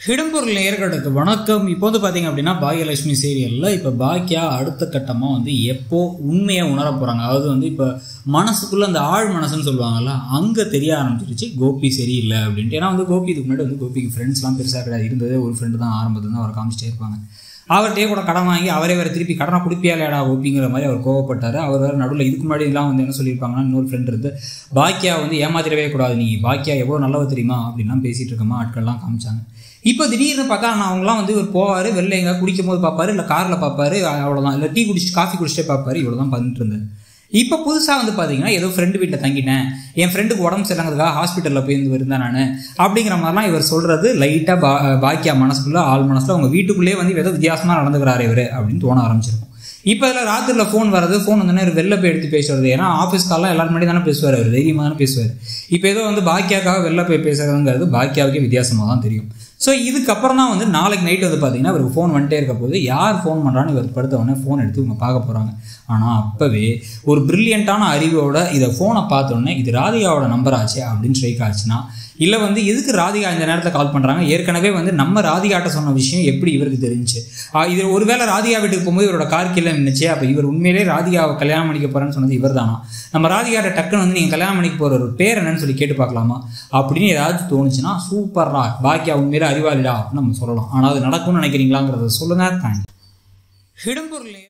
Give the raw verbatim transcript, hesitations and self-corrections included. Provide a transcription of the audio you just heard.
இடம்பொருள் நேயர்களுக்கு வணக்கம். இப்போ வந்து பார்த்தீங்க அப்படின்னா பாகியலட்சுமி சீரியலில் இப்போ பாக்கியா அடுத்த கட்டமாக வந்து எப்போ உண்மையை உணர போகிறாங்க. அதாவது வந்து இப்போ மனசுக்குள்ளே அந்த ஆழ் மனசுன்னு சொல்லுவாங்கல்ல, அங்கே தெரிய ஆரம்பிச்சிருச்சு கோபி சரியில்லை அப்படின்ட்டு. ஏன்னா வந்து கோபி இதுக்கு முன்னாடி வந்து கோபிக்கு ஃப்ரெண்ட்ஸ்லாம் பெருசாக கிடையாது, இருந்ததே ஒரு ஃப்ரெண்டு தான், ஆரம்பத்தில் தான் அவர் காமிச்சிட்டே இருப்பாங்க. அவர்கிட்டயே கூட கடன் வாங்கி அவரே வேறு திருப்பி கடனை குடிப்பியாலேடா கோபிங்கிற மாதிரி அவர் கோவப்பட்டார். அவர் வேறு நடுவில் இதுக்கு முன்னாடிலாம் வந்து என்ன சொல்லியிருப்பாங்கன்னா, இன்னொரு ஃப்ரெண்ட் இருந்து பாக்கியா வந்து ஏமாத்திடவே கூடாது, நீ பாக்கியா எவ்வளோ நல்லவ தெரியுமா அப்படின்லாம் பேசிகிட்டு இருக்கமா ஆட்கள்லாம் காமிச்சாங்க. இப்போ திடீர்னு பார்த்தா நான் அவங்களாம் வந்து ஒரு போவார், வெளில எங்கே குடிக்கும் போது பார்ப்பாரு, இல்லை காரில் பார்ப்பாரு, அவ்வளோதான், இல்லை டீ குடிச்சிட்டு காஃபி குடிச்சிட்டே பார்ப்பாரு, இவ்வளோ தான் பண்ணிட்டு இருந்தார். இப்போ புதுசாக வந்து பார்த்தீங்கன்னா ஏதோ ஃப்ரெண்டு வீட்டில் தங்கிட்டேன், என் ஃப்ரெண்டுக்கு உடம்பு சரியில்லைங்கிறதுக்காக ஹாஸ்பிட்டலில் போய் இருந்து இருந்தேன் நான் அப்படிங்கிற மாதிரிலாம் இவர் சொல்கிறது லைட்டாக பா பாக்கியா மனசுக்குள்ளே ஆள் மனசில் அவங்க வீட்டுக்குள்ளேயே வந்து ஏதோ வித்தியாசமாக நடந்துக்கிறாரு இவர் அப்படின்னு தோண ஆரம்பிச்சிருக்கும். இப்போ இதில் ராத்திரியில் ஃபோன் வரது, ஃபோன் வந்தோடனே வெளில போய் எடுத்து பேசுறது, ஏன்னா ஆஃபீஸ் காலெலாம் எல்லாரும் முன்னாடி தானே பேசுவார், அவர் தைரியமாக தானே பேசுவார். இப்போ ஏதோ வந்து பாக்கியாக்காக வெளில போய் பேசுறதுங்கிறது பாக்கியாவுக்கே வித்தியாசமாக தான் தெரியும். ஸோ இதுக்கப்புறம் தான் வந்து நாளைக்கு நைட்டு வந்து பார்த்தீங்கன்னா இவருக்கு ஃபோன் வந்துட்டே இருக்க போது யார் ஃபோன் பண்ணுறான்னு இவர் படுத்த உடனே ஃபோன் எடுத்து இவங்க பார்க்க போகிறாங்க. ஆனால் அப்போவே ஒரு பிரில்லியண்ட்டான அறிவோட இதை ஃபோனை பார்த்தோன்னே இது ராதிகாவோட நம்பர் ஆச்சு அப்படின்னு ஸ்ட்ரைக் ஆச்சுன்னா, இல்லை வந்து எதுக்கு ராதிகா இந்த நேரத்தில் கால் பண்ணுறாங்க, ஏற்கனவே வந்து நம்ம ராதிகாட்ட சொன்ன விஷயம் எப்படி இவருக்கு தெரிஞ்சு, இது ஒருவேளை ராதிகா வீட்டுக்கு போகும்போது இவரோட கார் கீழே நின்றுச்சு, அப்போ இவர் உண்மையிலே ராதிகாவை கல்யாணம் பண்ணிக்க போகிறேன்னு சொன்னது இவர் தானா, நம்ம ராதிகாட்ட டக்குன்னு வந்து நீங்கள் கல்யாணம் பண்ணிக்க போகிற ஒரு பேர் என்னன்னு சொல்லி கேட்டு பார்க்கலாமா அப்படின்னு ஏதாவது தோணுச்சுன்னா சூப்பர்ரா பாக்கியா உண்மையிலே அறிவாளிடா அப்படின்னு நம்ம சொல்லலாம். ஆனால் அது நடக்கும்னு நினைக்கிறீங்களாங்கிறத சொல்லுங்க. தேங்க்யூ. இடம்பொருள்